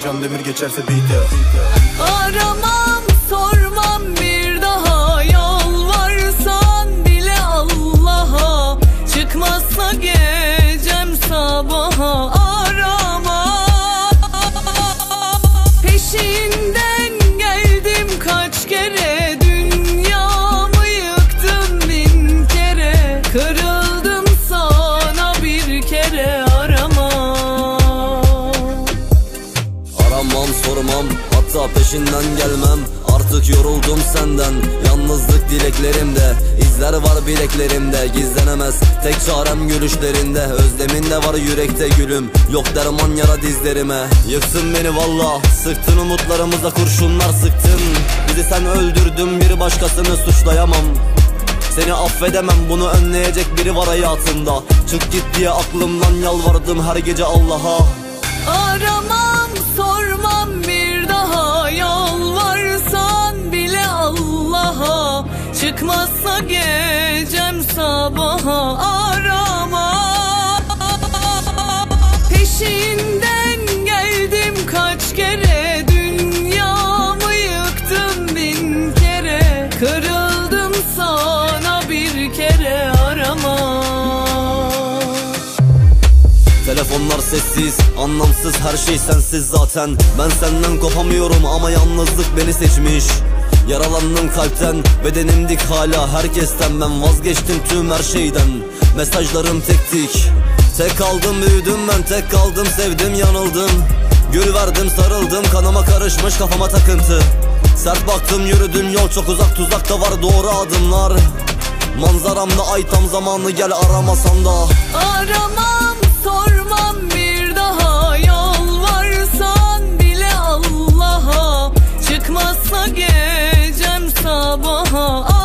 Can Demir geçerse beat'e. Aramam sormam bir daha, yalvarsan bile Allah'a. Çıkmazsa gecem sabaha arama. Peşinden geldim kaç kere, dünyamı yıktım bin kere. Kırıldım sana bir kere, arama. Aramam sormam, hatta peşinden gelmem. Artık yoruldum senden, yalnızlık dileklerimde. İzler var bileklerimde, gizlenemez tek çarem gülüşlerinde. Özlemin de var yürekte gülüm, yok derman yara dizlerime. Yıktın beni valla, sıktın umutlarımıza kurşunlar sıktın. Bizi sen öldürdün, bir başkasını suçlayamam. Seni affedemem, bunu önleyecek biri var hayatında. Çık git diye aklımdan yalvardım her gece Allah'a. Aramam sormam bir daha, yalvarsan bile Allah'a. Çıkmazsa gecem sabaha arama. Peşinden geldim kaç kere, dünyamı yıktım bin kere. Kırıldım sana bir kere, arama. Telefonlar sessiz, anlamsız, her şey sensiz zaten. Ben senden kopamıyorum ama yalnızlık beni seçmiş. Yaralandım kalpten, bedenim dik hala herkesten. Ben vazgeçtim tüm her şeyden, mesajlarım tek tik. Tek kaldım büyüdüm ben, tek kaldım sevdim yanıldım. Gül verdim sarıldım, kanıma karışmış kafama takıntı. Sert baktım yürüdüm yol çok uzak, tuzakta var doğru adımlar. Manzaramda ay tam zamanı, gel aramasan da. Aramam sormam bir daha, yalvarsan bile Allah'a. Çıkmazsa gecem sabaha